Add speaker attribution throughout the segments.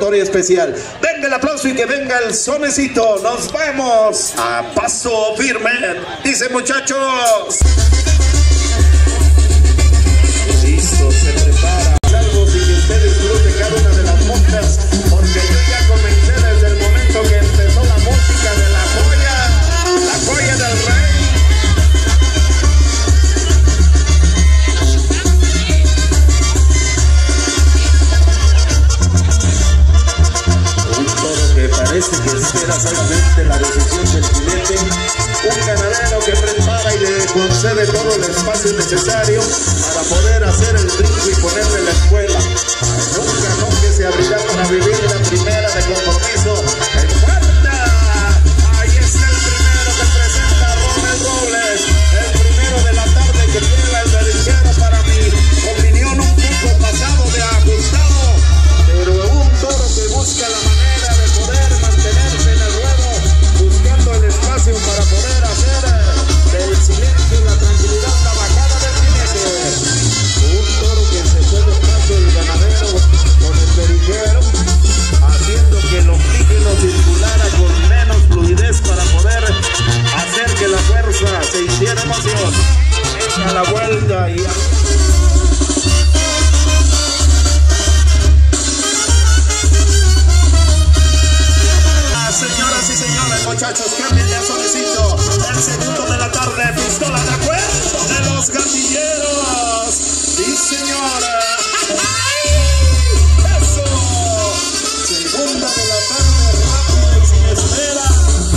Speaker 1: dedicatoria especial. Venga el aplauso y que venga el sonecito. Nos vamos a paso firme. Dice, muchachos. Listo, se prepara. Salvo si usted disfrute cada una de las montas, porque yo ya comencé desde el momento que empezó la música de la joya del rey. Un toro que parece que espera solamente la decisión del jinete, un ganadero que prepara y le concede todo el espacio necesario para poder hacer el brinco y ponerle la escuela. Un canón que se abrirá para vivir la primera de compromiso. ¡En cuarta! Ahí está el primero que presenta Romel Robles, el primero de la tarde que lleva el berrinchero, para mi opinión un poco pasado de ajustado, pero un toro que busca la manera de poder mantenerse en el ruedo, buscando el espacio para poder hacer del silencio y la tranquilidad la bajada del jinete. Un toro que se fue de paso el ganadero con el berrinchero, haciendo que el oxígeno circulara con menos fluidez para poder hacer que la fuerza se hiciera emoción. A la vuelta y señoras y señores, muchachos, cambien de sonecito. El segundo de la tarde, pistola de acuerdo de los gatilleros. Sí, señora. Eso. Segunda de la tarde, rápida y sin espera.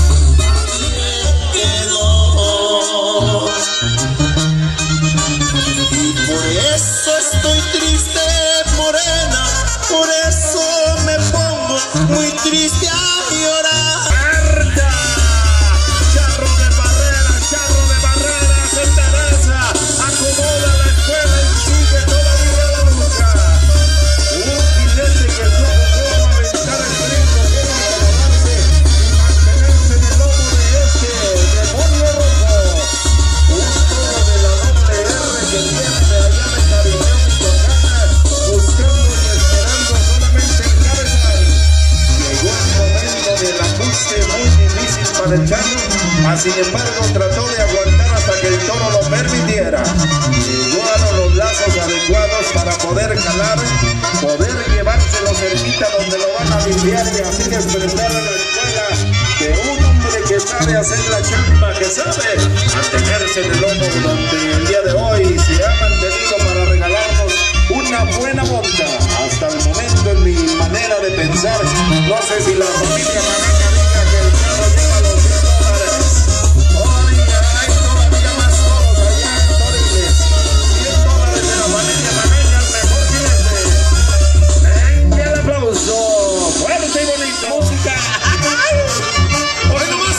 Speaker 2: Y por eso estoy triste, morena. Por eso me pongo muy triste a llorar.
Speaker 1: ¡Marta! Charro de barrera, se interesa, acomoda la escuela y sigue todavía la lucha. Un jinete que supo cómo aventar el brinco, cómo acomodarse y mantenerse en el lomo de este demonio rojo. Un toro de la doble R que viene de allá de Cariñón y Tocana, buscando y esperando solamente el cabezal. Llegó el momento del ajuste muy difícil para el charro, mas sin embargo trató de aguantar hasta que el toro lo permitiera. Llegaron los lazos adecuados para poder jalar, poder llevárselo cerquita donde lo van a limpiar y así expresar en la escuela de un hombre que sabe hacer la chamba, que sabe mantenerse en el lomo durante el día de hoy. Se ha mantenido para regalarnos una buena monta. Hasta el momento, en mi manera de pensar, no sé si la familia Maraca diga que el carro lleva los $100. Todavía hay todavía más toros allá en Toriles. $100 de la familia Maraca, el mejor jinete. Venga el aplauso, fuerte y bonito. Música. Hoy nomás.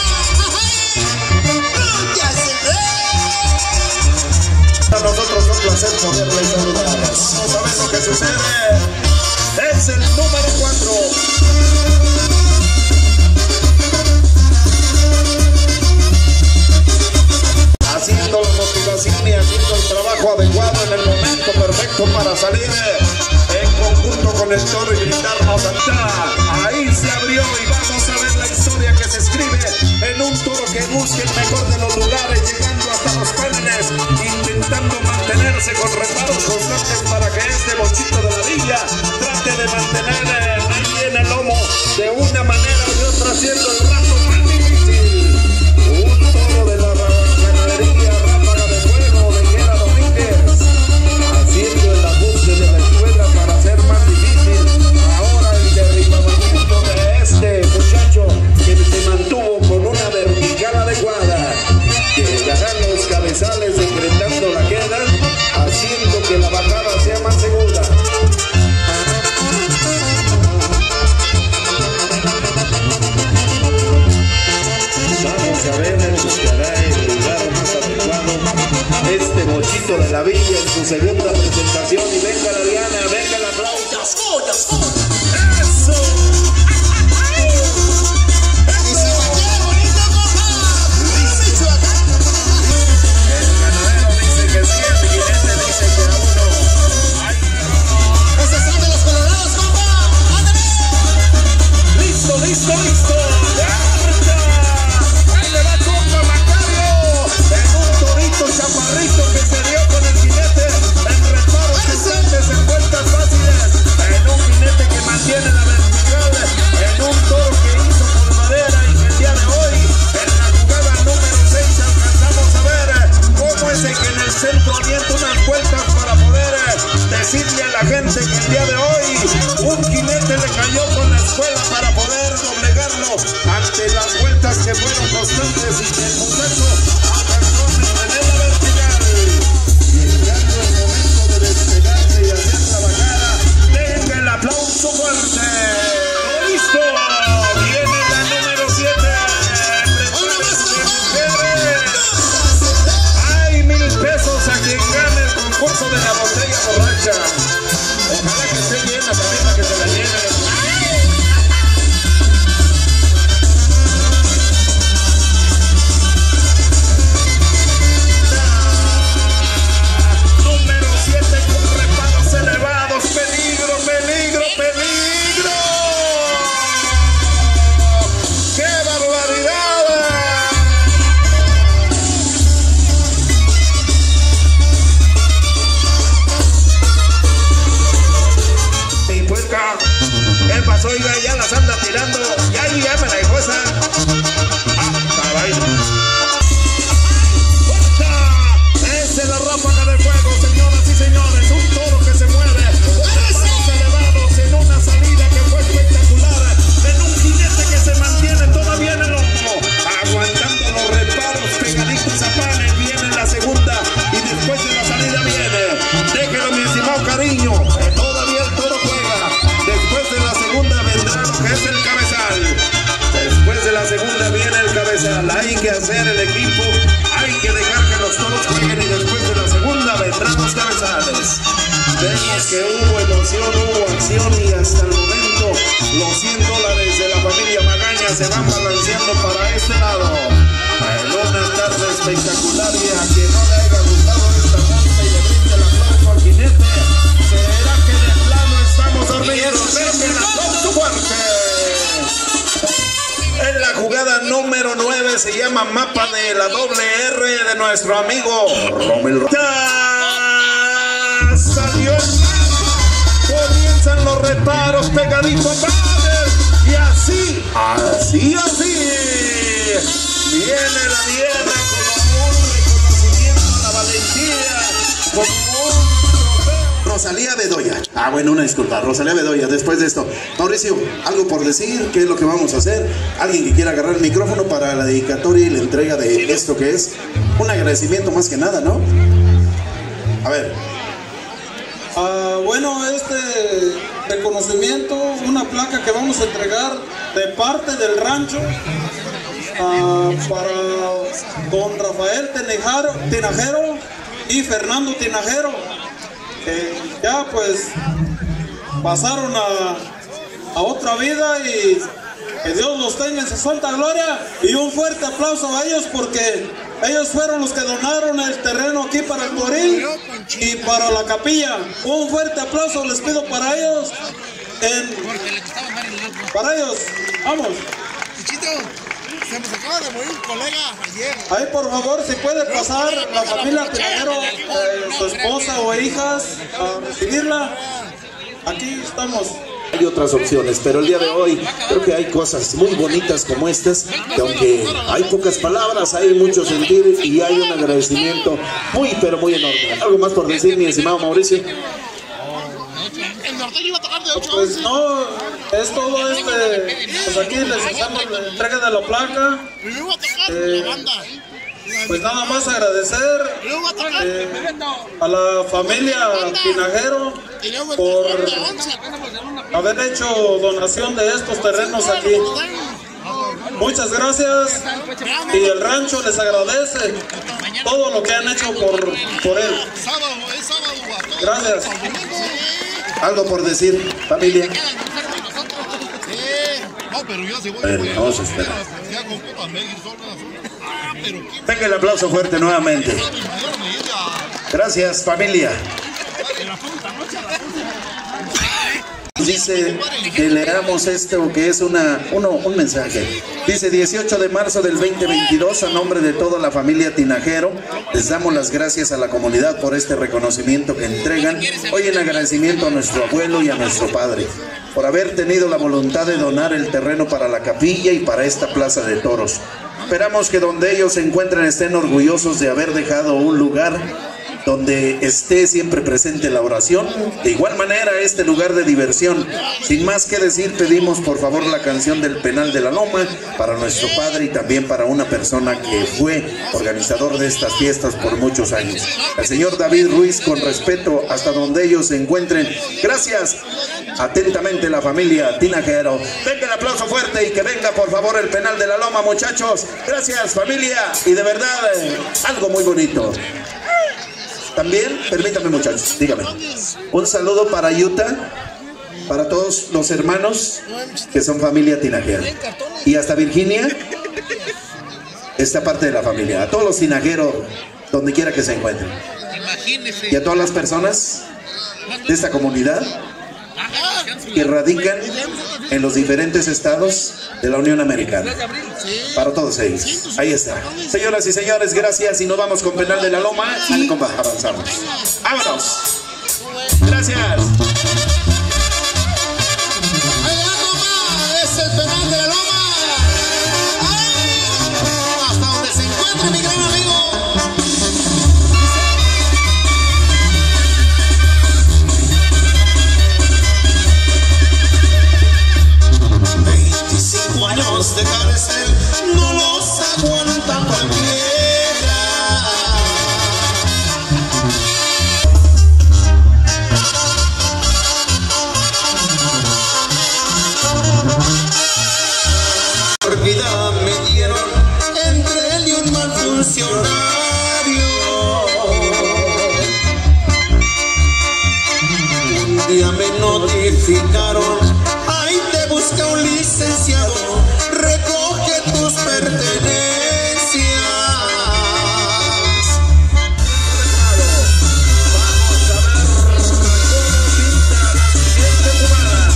Speaker 1: Para nosotros un placer poderles saludar. Vamos a ver lo que sucede. Es el número 4. Haciendo la motivación y haciendo el trabajo adecuado en el momento perfecto para salir en conjunto con el toro y gritarnos allá. Ahí se abrió y vamos a ver la historia que se escribe en un toro que busca el mejor de los lugares, llegando hasta los pélenes, intentando mantenerse con reparos constantes para que este bochito de la villa trate de mantener ahí en el lomo de una manera u otra, haciendo el rato más difícil. Un toro de la ganadería Ráfaga de Fuego de Guerra Domínguez, haciendo el ajuste de la escuela para hacer más difícil ahora el derribamiento de este muchacho que se mantuvo con una vertical adecuada. Llegarán los cabezales decretando la queda, haciendo que la bajada sea más segura. Vamos a ver, buscará el lugar más adecuado este bochito de la villa en su segunda presentación. Y venga la Diana, venga el aplauso. ¡Eso! El ganadero dice que sí, el jinete dice que a uno. ¡Ay!
Speaker 2: ¡Ese son de los colorados, compa! ¡Ándale!
Speaker 1: listo, listo. Ahí le va compa Macario. En un torito chaparrito que se dio con el jinete en reparos constantes, en vueltas fáciles. En un jinete que mantiene la vertical. En un toro que hizo por madera y que el día de hoy, en la jugada número 6, alcanzamos a ver cómo es el que en el centro avienta unas vueltas para poder decirle a la gente que el día de hoy un jinete le cayó con la escuela para poder doblegarlo ante las vueltas que fueron constantes y que el muchacho alcanzó a mantener la vertical. Llegando el momento de despegarse y hacer la bajada, denle el aplauso fuerte. ¡Listo! Viene la número 7. Hay 1000 pesos a quien gane el concurso de la botella borracha. Ojalá que esté llena también para que se la llene. Número 7 con reparos elevados. Peligro, peligro, peligro. ¡Qué barbaridad! Y pues, ¿qué pasó? Oiga, ya las anda tirando. Ya me la dejó esa. Caray. Esa es la ráfaga de fuego, señoras y señores. Un toro que se mueve. Reparos elevados en una salida que fue espectacular. En un jinete que se mantiene todavía en el hombro, aguantando los reparos pegaditos a panes. Viene la segunda y después de la salida viene. Déjelo, mi estimado Cariño. Todavía el toro juega. Después de la segunda vendrá lo que es el cabezal. Después de la segunda viene el cabezal. Hay que hacer el equipo. Hay que dejar que los toros jueguen y después de la segunda vendrán los cabezales. Vemos que hubo emoción, hubo acción y hasta el momento los $100 de la familia Magaña se van balanceando para este lado. En una tarde espectacular y a quien no le haya gustado esta monta y le brinde el aplauso al jinete, será que de plano estamos dormidos. Denle el aplauso fuerte. En la jugada número 9 se llama mapa de la doble R de nuestro amigo Romel. Salió, comienzan los reparos pegaditos a padres y así viene la viene como un reconocimiento a la valentía, como un trofeo.
Speaker 2: Rosalía Bedoya. Bueno, una disculpa, Rosalía Bedoya. Después de esto, Mauricio, algo por decir, ¿qué es lo que vamos a hacer? Alguien que quiera agarrar el micrófono para la dedicatoria y la entrega de esto que es un agradecimiento más que nada, ¿no? A ver.
Speaker 3: Bueno, este reconocimiento, una placa que vamos a entregar de parte del rancho para don Rafael Tinajero y Fernando Tinajero, que ya pues pasaron a otra vida y que Dios los tenga en su santa gloria, y un fuerte aplauso a ellos porque ellos fueron los que donaron el terreno aquí para el toril y para la capilla. Un fuerte aplauso les pido para ellos. Para ellos, vamos.
Speaker 4: Se nos acaba de morir un colega ayer.
Speaker 3: Ahí por favor, si puede pasar la familia Tinajero, su esposa o hijas a recibirla. Aquí estamos.
Speaker 2: Hay otras opciones, pero el día de hoy creo que hay cosas muy bonitas como estas, que aunque hay pocas palabras, hay mucho sentir y hay un agradecimiento muy, pero muy enorme. ¿Algo más por decir, mi estimado Mauricio?
Speaker 4: El norteño iba a tocar de 8 a 11.
Speaker 3: Pues no, es todo pues aquí les hacemos la entrega de la placa.
Speaker 4: Primero iba a tocar la banda.
Speaker 3: Pues nada más agradecer a la familia Tinajero por haber hecho donación de estos terrenos aquí. Muchas gracias, y el rancho les agradece todo lo que han hecho por él. Gracias.
Speaker 2: ¿Algo por decir, familia?
Speaker 4: No, pero yo sí voy.
Speaker 2: Vamos a esperar. Venga el aplauso fuerte nuevamente. Gracias, familia. Dice que leamos esto que es un mensaje. Dice 18 de marzo del 2022, a nombre de toda la familia Tinajero, les damos las gracias a la comunidad por este reconocimiento que entregan hoy en agradecimiento a nuestro abuelo y a nuestro padre por haber tenido la voluntad de donar el terreno para la capilla y para esta plaza de toros. Esperamos que donde ellos se encuentren estén orgullosos de haber dejado un lugar donde esté siempre presente la oración, de igual manera este lugar de diversión. Sin más que decir, pedimos por favor la canción del Penal de la Loma para nuestro padre y también para una persona que fue organizador de estas fiestas por muchos años, el señor David Ruiz, con respeto hasta donde ellos se encuentren. Gracias. Atentamente la familia Tinajero. Venga el aplauso fuerte y que venga por favor el Penal de la Loma, muchachos. Gracias familia, y de verdad algo muy bonito. También, permítame muchachos, dígame, un saludo para Utah, para todos los hermanos que son familia Tinajero, y hasta Virginia, esta parte de la familia, a todos los tinajeros, donde quiera que se encuentren, y a todas las personas de esta comunidad que radican en los diferentes estados de la Unión Americana. Para todos ellos. Ahí está. Señoras y señores, gracias. Y nos vamos con Penal de la Loma. Y avanzamos. ¡Vámonos! Gracias.
Speaker 4: Es el Penal de la Loma. Hasta donde se encuentre mi gran amigo. Años de cárcel no los aguanta cualquiera. Por vida me dieron entre él y un mal funcionario. Un día me notificaron: ahí te busca un licenciado, recoge tus pertenencias.
Speaker 1: Vamos a ver cómo pinta la siguiente jugada.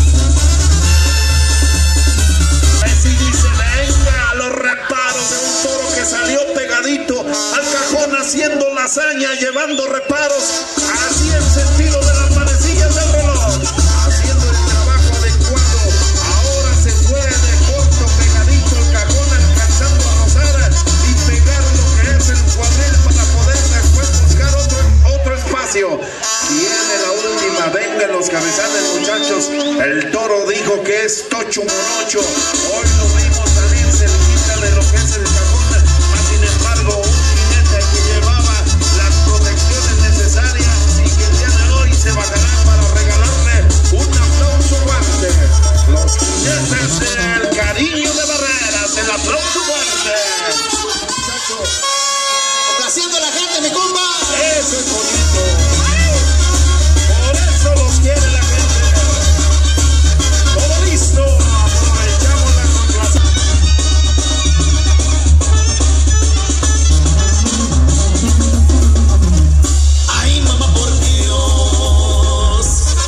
Speaker 1: Así dice, venga a los reparos de un toro que salió pegadito al cajón haciendo la hazaña, llevando reparos así en sentido de las manecillas del reloj, haciendo el trabajo adecuado. Ahora se fue de corto, pegadito al cajón, alcanzando a rozar y pegar lo que es el cuadril para poder después buscar otro espacio. Viene la última, venga los cabezales muchachos. El toro dijo que es tocho monocho. Hoy lo vimos salir cerquita de lo que es el cajón, mas sin embargo un jinete que llevaba las protecciones necesarias y que el día de hoy se bajará para regalarle un aplauso fuerte. Los jinetes del Cariño de Barreras, el aplauso fuerte. Muchachos,
Speaker 4: Complaciendo a la gente, mi compa.
Speaker 1: eso es bonito. Por eso los quiere la gente. Todo listo. Aprovechamos la complacencia.
Speaker 4: Ay, mamá, por Dios.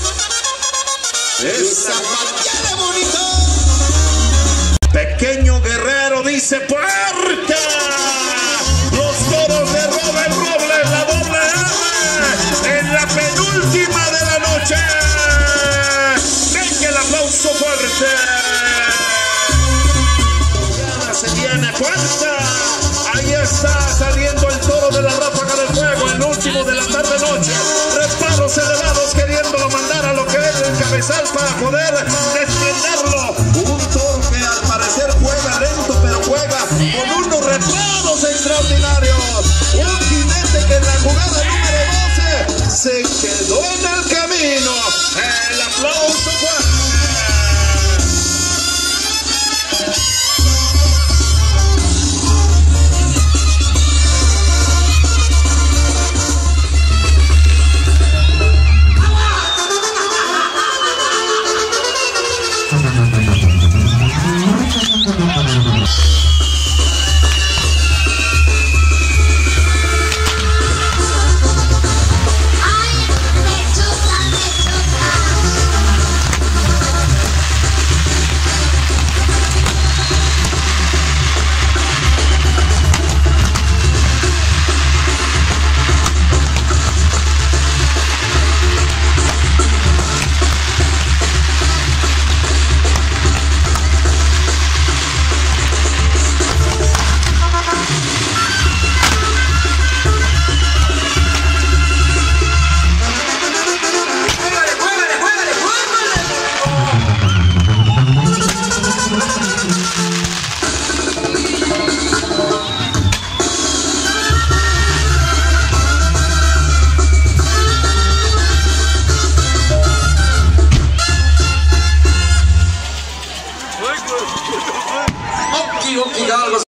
Speaker 1: Esa
Speaker 4: Zapatilla de bonito.
Speaker 1: Pequeño Guerrero dice puerta. Los toros de Robert Robles, la doble R, en la penúltima de la noche. Venga el aplauso fuerte. Ya se viene puerta. Ahí está saliendo el toro de la Ráfaga del Fuego, el último de la tarde noche. Reparos elevados queriéndolo mandar a lo que es el cabezal para poder desprenderlo. Un toro que al parecer juega lento, pero juega con unos reparos extraordinarios. Un jinete que en la jugada número 12 se quedó en el camino. El aplauso fuerte.
Speaker 5: Hidalgo.